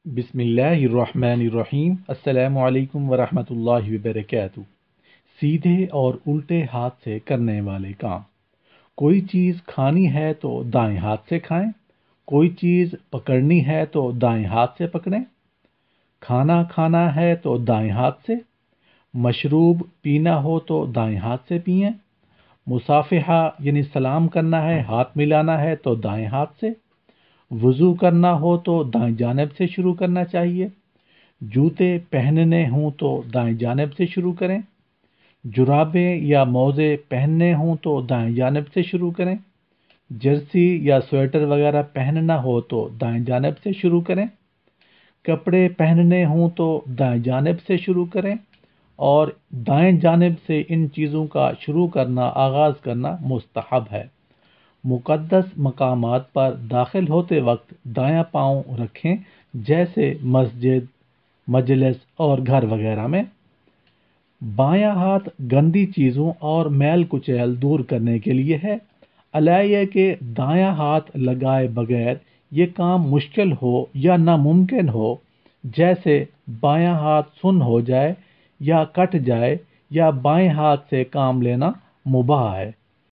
बिस्मिल्लाहिर्रहमानिर्रहीम। अस्सलामु अलैकुम वरहमतुल्लाहि वबरकातुहू। सीधे और उल्टे हाथ से करने वाले काम। कोई चीज़ खानी है तो दाएं हाथ से खाएं, कोई चीज़ पकड़नी है तो दाएं हाथ से पकड़ें, खाना खाना है तो दाएं हाथ से, मशरूब पीना हो तो दाएं हाथ से पिएं, मुसाफिहा यानी सलाम करना है, हाथ मिलाना है तो दाएं हाथ से, वज़ू करना हो तो दाएं जानिब से शुरू करना चाहिए, जूते पहनने हों तो दाएं जानिब से शुरू करें, जुराबें या मोज़े पहनने हों तो दाएं जानिब से शुरू करें, जर्सी या स्वेटर वगैरह पहनना हो तो दाएं जानिब से शुरू करें, कपड़े पहनने हों तो दाएं जानिब से शुरू करें और दाएं जानिब से इन चीज़ों का शुरू करना, आगाज़ करना मुस्तहब है। मुक़द्दस मकामात पर दाखिल होते वक्त दायां पाँव रखें, जैसे मस्जिद, मजलिस और घर वगैरह में। बायां हाथ गंदी चीज़ों और मैल कुचैल दूर करने के लिए है। अलाय के दायां हाथ लगाए बगैर ये काम मुश्किल हो या नामुमकिन हो, जैसे बायां हाथ सुन्न हो जाए या कट जाए या बाएं हाथ से काम लेना मुबाह है।